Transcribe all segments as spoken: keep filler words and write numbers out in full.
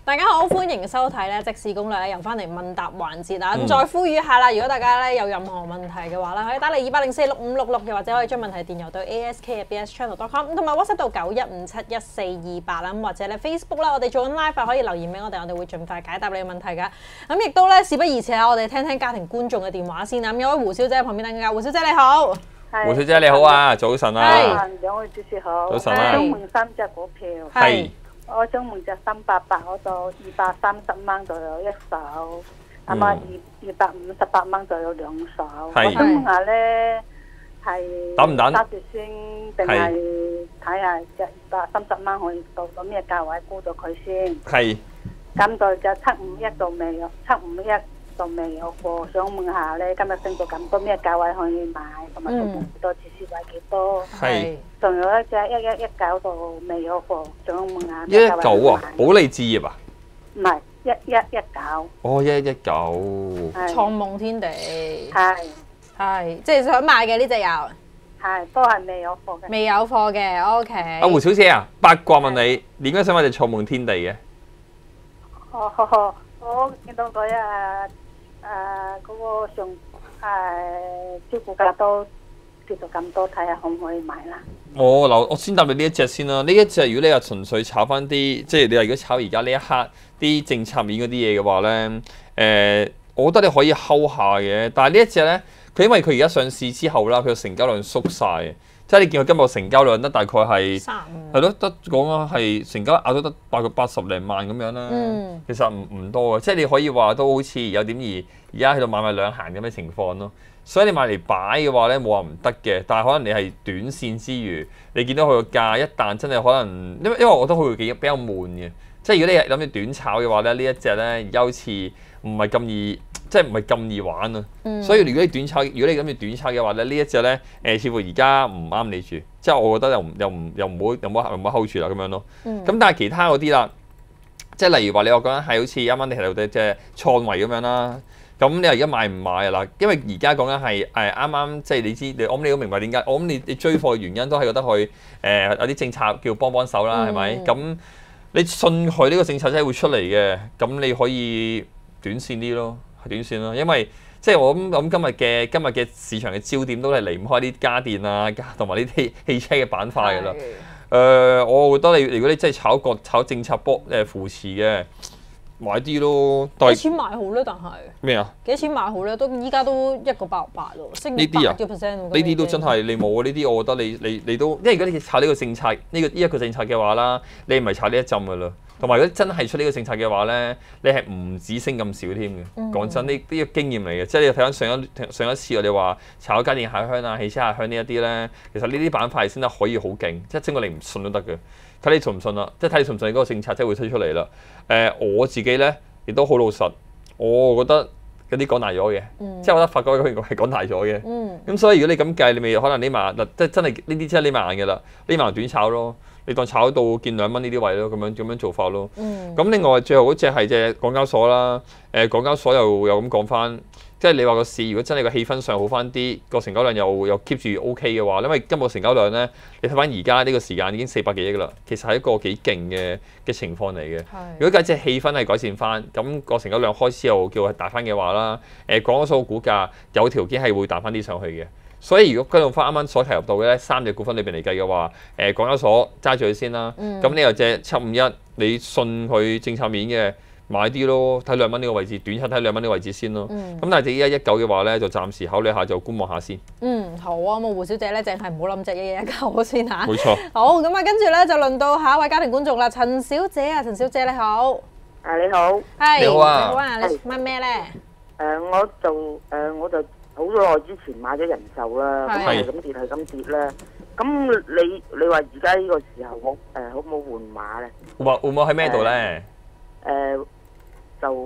大家好，歡迎收睇咧《即時攻略》咧，又翻嚟問答環節啦。咁、嗯、再呼籲一下啦，如果大家咧有任何問題嘅話咧，可以打嚟二八零四六五六六，又或者可以將問題電郵到 A S K at B S channel dot com， 同埋 WhatsApp 到九一五七一四二八啦。咁或者咧 Facebook 啦，我哋做緊 live 可以留言俾我哋，我哋會盡快解答你嘅問題噶。咁亦都咧事不宜遲啊，我哋聽聽家庭觀眾嘅電話先啦。咁有位胡小姐喺旁邊等緊㗎，胡小姐你好。 胡小姐你好啊，早晨啊。 兩位主持好。 早晨啊。 我想問三隻股票。 係。 我想問隻三八八嗰度二百三十蚊就有一手，咁啊二二百五十八蚊就有兩手。我想問下咧，係等唔等？ 揸住先定係睇下隻二百三十蚊可以到到咩價位沽到佢先？ 係。 咁就隻七五一度未有，七五一度未有貨，想問下咧，今日升到咁多咩價位可以買，同埋仲有幾多指示位幾多？ 係。 仲有一隻一一一九度未有貨，想問下一一九啊，保利置業啊？ 唔係一一一九。 哦，一一一九。 創夢天地。 係。 係，即係想買嘅呢隻有。 係，都係未有貨嘅。 未有貨嘅 ，OK。 阿胡小姐啊，八卦問你，點解想買隻創夢天地嘅？ 哦呵呵，我見到佢啊誒嗰個上誒招股價都跌到咁多，睇下可唔可以買啦？ 我嗱，我先答你呢一隻先啦。呢一隻如果你話純粹炒翻啲，即係你話如果炒而家呢一刻啲政策面嗰啲嘢嘅話咧，誒、呃，我覺得你可以睺下嘅。但係呢一隻咧，佢因為佢而家上市之後啦，佢嘅成交量縮晒。即係你見佢今日成交量得大概係係咯，得講啊係成交額都得大概八十零萬咁樣啦。嗯、其實唔唔多嘅，即係你可以話都好似有點而而家喺度買賣兩閒咁嘅情況咯。所以你買嚟擺嘅話咧，冇話唔得嘅，但係可能你係短線之餘，你見到佢個價一旦真係可能，因為因為我覺得佢會幾比較悶嘅。即係如果你諗住短炒嘅話咧，呢一隻咧而家好似唔係咁易。即係唔係咁易玩啊！嗯、所以如果你短炒，如果你諗住短炒嘅話咧，呢一隻咧誒，似乎而家唔啱你住。即係我覺得又唔又唔又唔好又唔好又唔好 hold 住啦咁樣咯。咁、嗯、但係其他嗰啲啦，即係例如話你話講緊係好似啱啱你提到嘅即係創維咁樣啦。咁你話而家買唔買啊嗱？因為而家講緊係誒啱啱即係你知，你我諗你都明白點解。我諗你你追貨嘅原因都係覺得佢誒、呃、有啲政策叫幫幫手啦，係咪、嗯？咁你信佢呢個政策真係會出嚟嘅，咁你可以短線啲咯。短線啦，因為即係我諗諗今日嘅今日嘅市場嘅焦點都係離唔開啲家電啊，同埋呢啲汽車嘅板塊㗎啦。誒的、呃，我覺得你如果你真係炒國炒政策波誒扶持嘅，買啲咯。 幾錢買好咧？但係咩啊？ 幾錢買好咧？都依家都一個八八咯，升呢啲啊， 幾 percent 呢啲都真係你冇啊！呢啲我覺得你你你都，因為如果你炒呢個政策呢、呢個呢一、呢個政策嘅話啦，你唔係炒呢一陣㗎啦。同埋如果真係出呢個政策嘅話咧，你係唔止升咁少添嘅。講、嗯、真，呢呢個經驗嚟嘅，即係你睇翻上一上一次我哋話炒家電下鄉啊、汽車下鄉呢一啲咧，其實呢啲板塊升得可以好勁，即係升過你唔信都得嘅。睇你信唔信啦，即係睇你信唔信嗰個政策即係會推出嚟啦。誒、呃，我自己咧亦都好老實，我覺得有啲講大咗嘅，嗯、即係我覺得發覺佢係講大咗嘅。咁、嗯、所以如果你咁計，你咪可能呢埋嗱，即係真係呢啲真係呢埋眼嘅啦，呢埋短炒咯。你當炒到見兩蚊呢啲位咯，咁樣咁樣做法咯。咁、嗯、另外最後嗰隻係隻港交所啦。誒、呃，港交所又又咁講翻，即係你話個市如果真係個氣氛上好翻啲，個成交量又又 keep 住 OK 嘅話，因為今日成交量咧，你睇翻而家呢個時間已經四百幾億啦，其實係一個幾勁嘅嘅情況嚟嘅。是如果假設氣氛係改善翻，咁個成交量開始又叫佢大翻嘅話啦，誒、呃，港交所股價有條件係會彈翻啲上去嘅。所以如果跟用翻啱啱所提及到嘅咧，三隻股份裏邊嚟計嘅話，誒、呃、港交所揸住佢先啦。咁、嗯、你又隻七五一，你信佢政策面嘅買啲咯，睇兩蚊呢個位置，短炒睇兩蚊呢個位置先咯。咁、嗯、但係隻一一九嘅話咧，就暫時考慮下就觀望下先。嗯， 好啊，咁胡小姐咧，淨係唔好諗隻一一九先嚇。 冇錯。 好，咁啊，跟住咧就輪到下一位家庭觀眾啦，陳小姐啊，陳小姐你好。 啊你好。 係。 你好啊。 你好啊，你問咩咧？誒、 呃，我就誒、呃、我就。好耐之前買咗人壽啦，咁係咁跌係咁跌啦。咁你你話而家呢個時候我誒好唔好換馬咧？ 換換馬喺咩度咧？ 誒就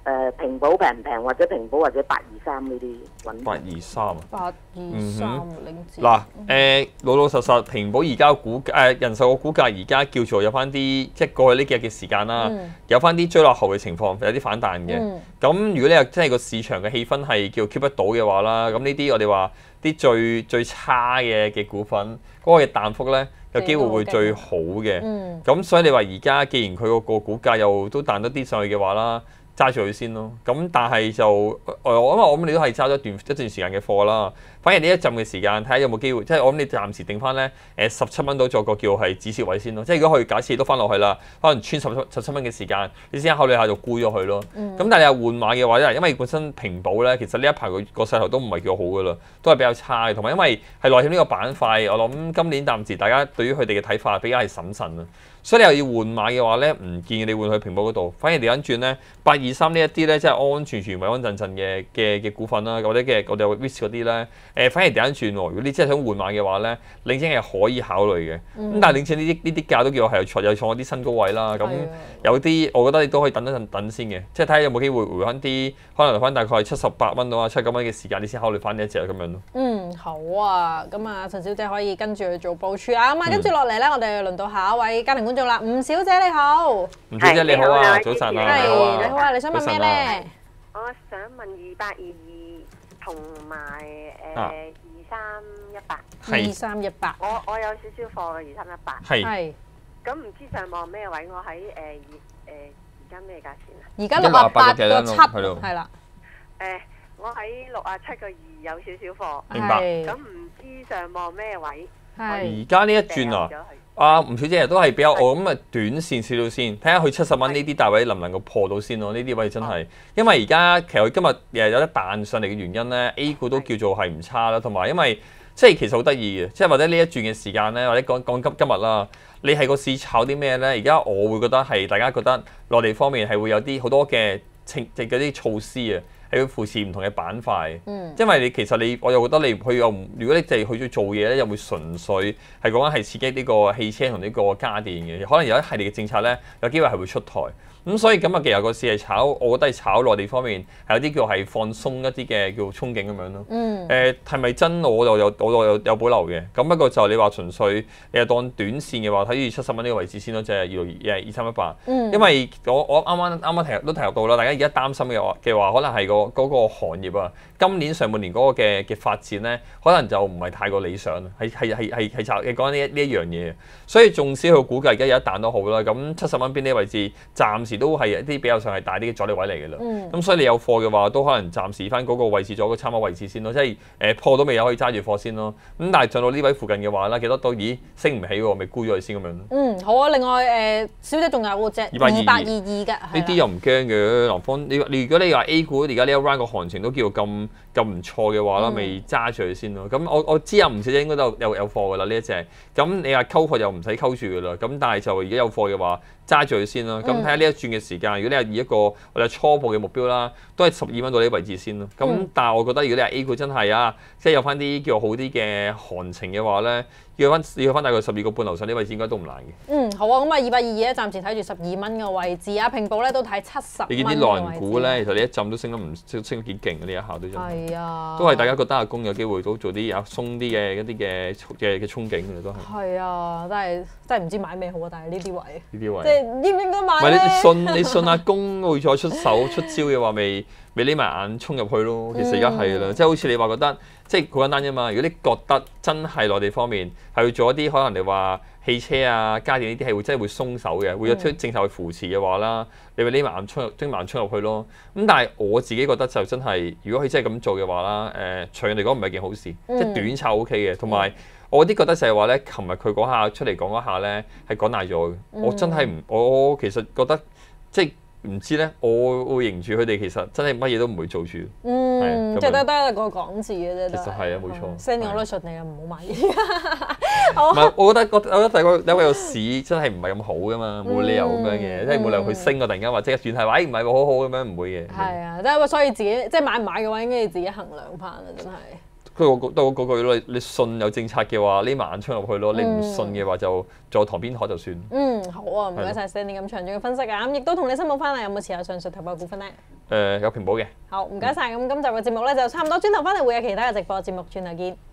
誒平保平唔平，或者平保或者八二三呢啲揾。 八二三啊。 八二三領展。 嗱誒，老老實實平保而家股誒、呃、人壽嘅股價而家叫做有翻啲，即係過去呢幾日嘅時間啦， 嗯、 有翻啲追落後嘅情況，有啲反彈嘅。咁、嗯、如果你係真係個市場嘅氣氛係叫 keep 得到嘅話啦，咁呢啲我哋話啲最最差嘅嘅股份，嗰、那個嘅彈幅咧有機會會最好嘅。咁、嗯、所以你話而家既然佢個個股價又都彈得啲上去嘅話啦，揸住佢先咯，咁但係就誒，我諗我諗你都係揸咗一段一段時間嘅貨啦。反而呢一陣嘅時間，睇下有冇機會，即係我諗你暫時定翻咧誒十七蚊到做個叫係止蝕位先咯。即係如果佢假設都翻落去啦，可能穿十七十七蚊嘅時間，你先考慮下就沽咗佢咯。咁、嗯、但係你又換馬嘅話咧，因為本身平保咧，其實呢一排佢個勢頭都唔係叫好噶啦，都係比較差嘅。同埋因為係內險呢個板塊，我諗今年暫時大家對於佢哋嘅睇法比較係審慎啊。所以你又要換馬嘅話咧，唔建議你換去平保嗰度，反而調緊轉咧八二三呢一啲咧，即係安安全全穩穩陣陣嘅嘅嘅股份啦，或者嘅我哋 risk 嗰啲咧，誒反而調緊轉喎。如果你真係想換馬嘅話咧，領展係可以考慮嘅。咁、嗯、但係領展呢啲呢啲價都叫係創又創咗啲新高位啦。咁有啲我覺得你都可以等一陣等先嘅，即係睇下有冇機會回翻啲，可能回翻大概七十八蚊到啊七十九蚊嘅時間，你先考慮翻呢一隻咁樣咯。 嗯，好啊，咁啊陳小姐可以跟住去做部署啊。咁啊跟住落嚟咧，我哋輪到下一位家庭觀眾啦，吳小姐你好。 吳小姐你好啊，早晨啊， 你好啊，你好啊，你想問咩咧？ 我想問二八二二同埋誒二三一八。 二三一八。 我我有少少貨嘅二三一八。 係。咁唔知上網咩位？我喺誒而誒而家咩價錢啊？ 而家六啊八個七係啦。誒， 我喺六啊七個二有少少貨。 明白。 咁唔知上網咩位？ 係。而家呢一轉啊！啊，吳小姐都係比較我咁啊，短線少少先，睇下佢七十蚊呢啲大位能唔能夠破到先咯？呢啲位真係，因為而家其實佢今日誒有得彈上嚟嘅原因咧 ，A 股都叫做係唔差啦，同埋因為即係其實好得意嘅，即係或者呢一轉嘅時間咧，或者講講今今日啦，你係個市炒啲咩咧？而家我會覺得係大家覺得內地方面係會有啲好多嘅情即係嗰啲措施啊。係要扶持唔同嘅板塊，嗯、因為你其實你我又覺得你去又唔，如果你哋去咗做嘢咧，又會純粹係講緊係刺激呢個汽車同呢個家電嘅，可能有一系列嘅政策咧，有機會係會出台。咁所以咁啊，其實個市係炒，我覺得係炒內地方面係有啲叫係放鬆一啲嘅叫憧憬咁樣咯。誒係咪真？我就有我有有保留嘅。咁不過就你話純粹你係當短線嘅話，睇住七十蚊呢個位置先咯，即係二六二二三一八。因為我我啱啱啱啱提都提及到啦，大家而家擔心嘅話嘅話，可能係個嗰個行業啊，今年上半年嗰個嘅嘅發展咧，可能就唔係太過理想，係係係係係炒嘅講緊呢一呢一樣嘢。所以縱使佢估計而家有一彈都好啦，咁七十蚊邊啲位置暫時都係一啲比較上係大啲嘅阻力位嚟嘅啦。咁、嗯、所以你有貨嘅話，都可能暫時翻嗰個位置做個參考位置先咯，即係誒、呃、破到未有可以揸住貨先咯。咁但係上到呢位附近嘅話啦，記得到咦升唔起喎，咪沽咗佢先咁樣。 嗯，好啊。另外誒、呃，小姐仲有嗰隻二八二二嘅，呢啲又唔驚嘅。南方你你如果你話 A 股而家呢一 round 個行情都叫做咁咁唔錯嘅話啦，咪揸住佢先咯。咁我我知有唔少應該都有有，有貨㗎啦呢一隻。咁你話溝貨又唔使溝住㗎啦。咁但係就而家有貨嘅話，揸住佢先咯。咁睇下呢一轉嘅時間，如果你係以一個我哋初步嘅目標啦，都係十二蚊到呢啲位置先咯。咁、嗯、但係我覺得如果你係 A 股真係啊，即係有翻啲叫好啲嘅行情嘅話咧，要翻要翻大概十二個半樓上呢位置應該都唔難嘅。 嗯，好啊。咁啊，二百二二咧，暫時睇住十二蚊嘅位置啊。平保咧都睇七十蚊。 你見啲內銀股咧，其實呢一陣都升得唔升升得幾勁嘅呢一下都真係。係啊。都係大家覺得阿公有機會都做啲啊鬆啲嘅一啲嘅嘅嘅憧憬嘅都係。係啊，真係真係唔知買咩好啊！但係呢啲位。呢啲位。即係應唔應該買？ 唔係你信你信阿公會再出手出招嘅話，咪咪匿埋眼衝入去咯。其實而家係啦，即係好似你話覺得即係好簡單啫嘛。如果你覺得真係內地方面係去做一啲可能你話汽車啊、家電呢啲係會真係會鬆手嘅，會有出政策去扶持嘅話啦，你咪匿埋眼衝入，匿埋眼衝入去咯。咁但係我自己覺得就真係，如果佢真係咁做嘅話啦，誒、呃、長遠嚟講唔係件好事，嗯、即係短炒 O K 嘅，同埋。我啲覺得就係話咧，琴日佢嗰下出嚟講嗰下咧係講大咗嘅。嗯、我真係唔，我其實覺得即係唔知咧，我會認住佢哋其實真係乜嘢都唔會做住。 嗯，即係得得個講字嘅啫。其實係啊，冇錯。 send 我都信你啊，唔好買嘢。 唔係，我覺得我覺得第個第一個市真係唔係咁好噶嘛，冇理由咁樣嘅，即係冇理由佢升啊，突然間話即刻轉係話，誒唔係喎，好好咁樣，唔會嘅。 係啊，即係所以自己即係買唔買嘅話，應該要自己衡量翻啊，真係。 都嗰都嗰句咯，你你信有政策嘅話，匿埋眼衝入去咯；你唔信嘅話就坐旁邊台就算。 嗯，好啊，唔該晒 Stanley 咁詳盡嘅分析啊！咁亦都同你申報翻啦，有冇持有上述投保股份咧？ 誒、有平保嘅。 好，唔該晒。咁今集嘅節目咧就差唔多，轉頭翻嚟會有其他嘅直播節目，轉頭見。